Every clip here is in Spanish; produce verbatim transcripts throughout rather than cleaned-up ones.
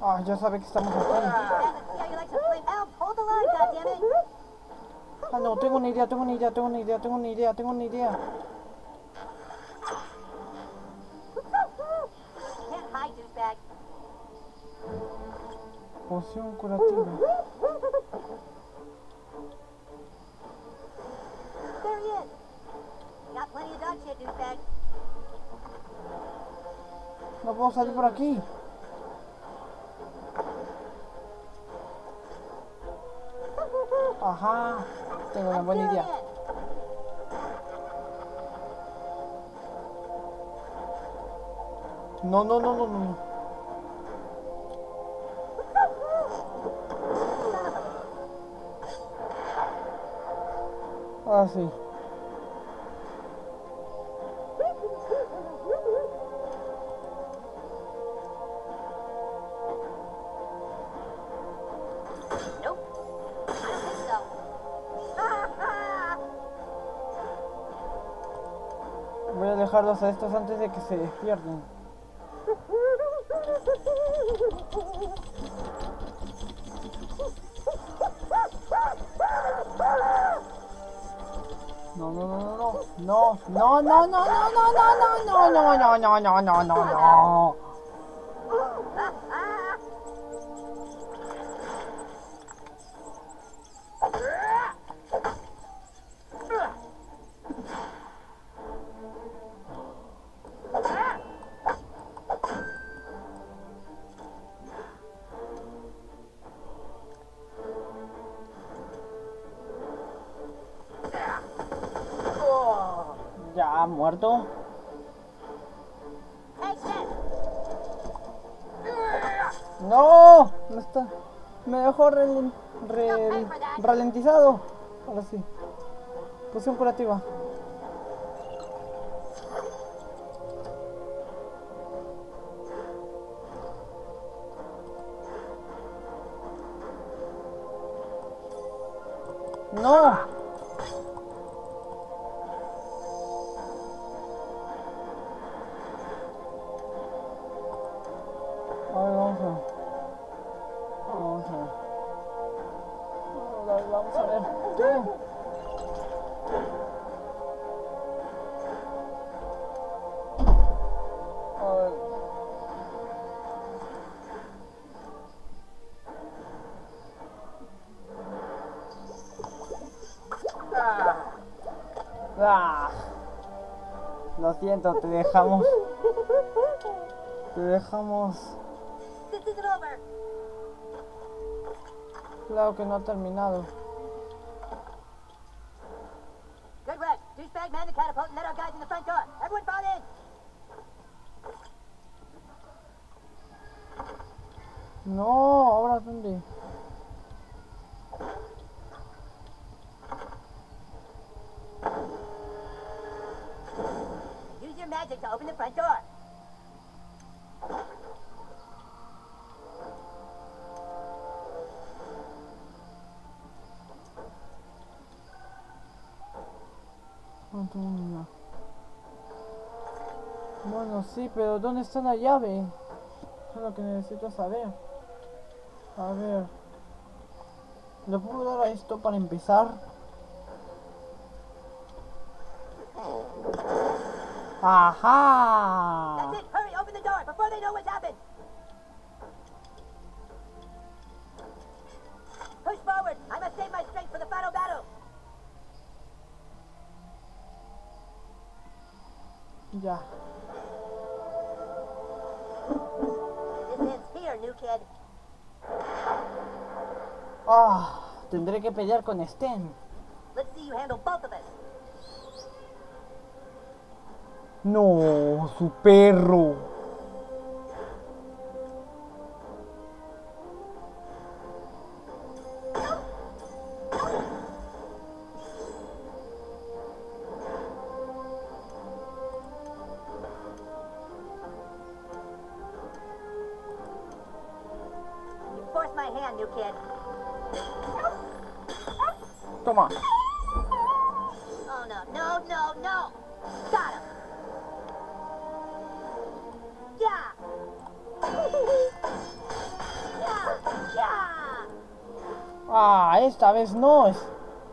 Ah, ya sabe que estamos aquí. Ah, no, tengo una idea, tengo una idea, tengo una idea, tengo una idea, tengo una idea. Poción curativa. No puedo salir por aquí. Ajá, tengo una buena idea. No, no, no, no, no. Ah, sí. Voy a dejarlos a estos antes de que se despierten. No, no, no, no, no, no, no, no, no, no, no, no, no, no, no, no, no, no, no. Ya muerto. No, me está, me dejó rel, rel, ralentizado. Ahora sí. Poción curativa. No. A ver, vamos a ver. Vamos a ver. A ver, vamos a ver. ¿Qué? A ver. Ah. Ah. Lo siento, te dejamos. Te dejamos. Claro que no ha terminado. Good work. Douchebag, man the catapult and let our guys in the front door. Everyone fall in. No, ahora dónde. Use your magic to open the front door. No tengo ni idea. Bueno, sí, pero ¿dónde está la llave? Eso es lo que necesito saber. A ver. ¿Le puedo dar a esto para empezar? ¡Ajá! That's it. Hurry, open the door before they know what's happened. Push forward. I must save my strength for the final battle. Ya. This ends here, new kid. Ah, tendré que pelear con Sten. Let's see you handle both of us. No, su perro. You forced my hand, new kid. Toma. Oh no, no, no, no. Got him. Yeah. Ah, esta vez no es.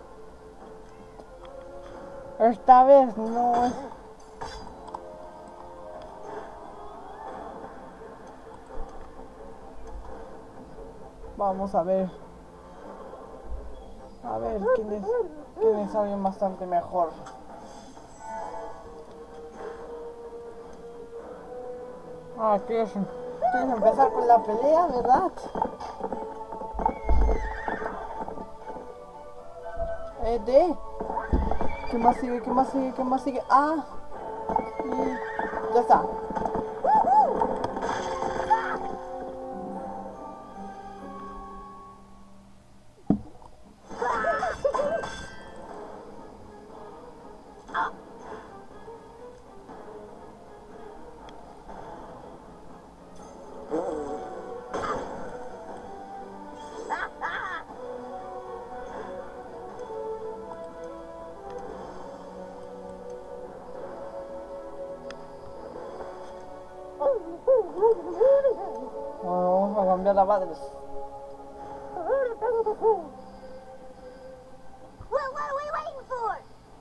Esta vez no es. Vamos a ver. A ver quién es, quién es alguien bastante mejor. Ah, ¿quieres, quieres empezar con la pelea, verdad? Eh, de. ¿Qué más sigue? ¿Qué más sigue? ¿Qué más sigue? Ah. Y ya está. Bueno, vamos a cambiar la madre. Well, what are we waiting for?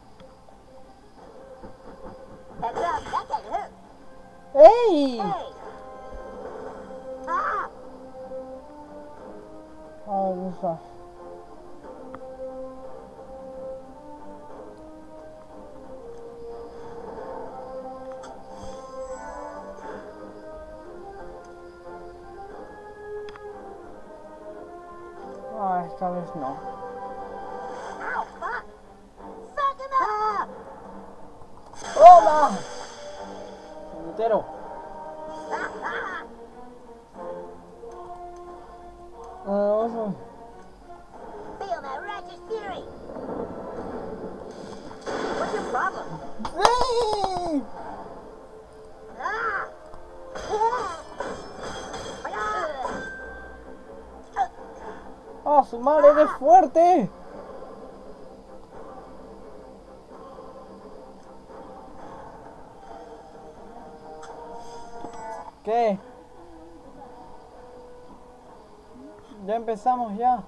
Heads up, that can hurt. ¡Ey! Hey! Ah! Ahí está. Ah, esta vez no. Ow, fuck! Fuck him up! ¡Toma! Entero. Ah, ah. Ah, vamos Feel that righteous fury! What's your problem? a... ¡Sí! Ah! ¡Ah, su madre, eres fuerte! ¿Qué? Ya empezamos ya.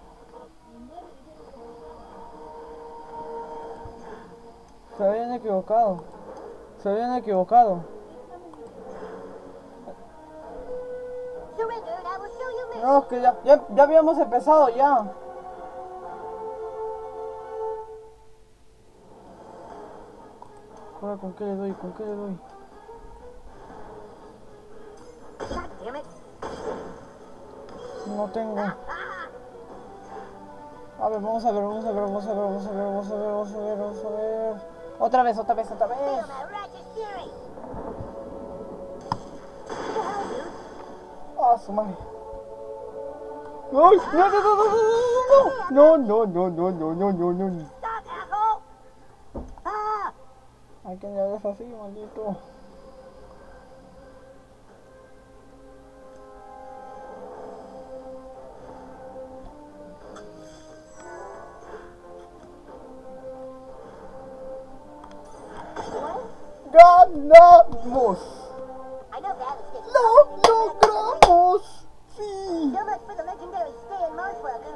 Se habían equivocado. Se habían equivocado. Surrender and I will show you mercy. No, que ya, ya, ya habíamos empezado ya. Ahora, ¿con qué le doy? ¿Con qué le doy? God damn it! No tengo. Ah! A ver, vamos a ver, vamos a ver, vamos a ver, vamos a ver, vamos a ver, vamos a ver, vamos a ver. Otra vez, otra vez, otra vez. Feel that righteous fury! What the hell, dude? Ah, su madre. ¡Ay! ¡No, no, no, no, no, no, no, no, no, no, no, no! Stop, asshole! Ah! ¿A quién le hagas así, maldito? ¡Ganamos! I know that is getting ¡Lo logramos! ¡Sí! So much for the legendary stay in Marswalker.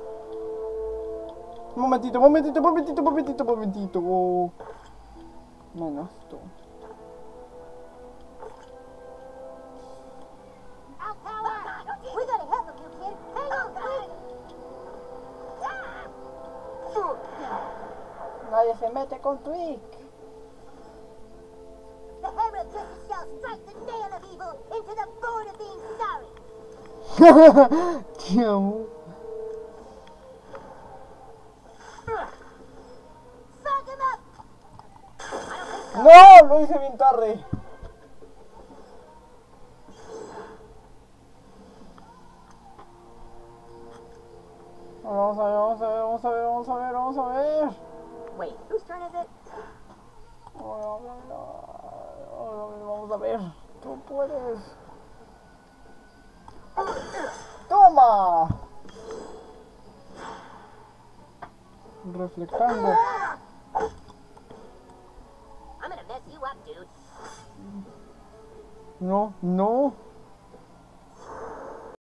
Un momentito, un momentito, un momentito, un momentito, un momentito. Menos tú. Out power! We gotta help him, you kid. Hang on, quick! Nadie se mete con Twig. The hammer of justice shall strike the nail of evil into the board of being sorry. Te amo. Fuck him up! I don't think so. ¡No! Lo hice bien tarde. Vamos a ver, vamos a ver, vamos a ver, vamos a ver, vamos a ver. Wait, whose turn is it? Vamos a ver. Tú puedes. ¡Toma! Reflectando. I'm gonna mess you up, dude. No, no.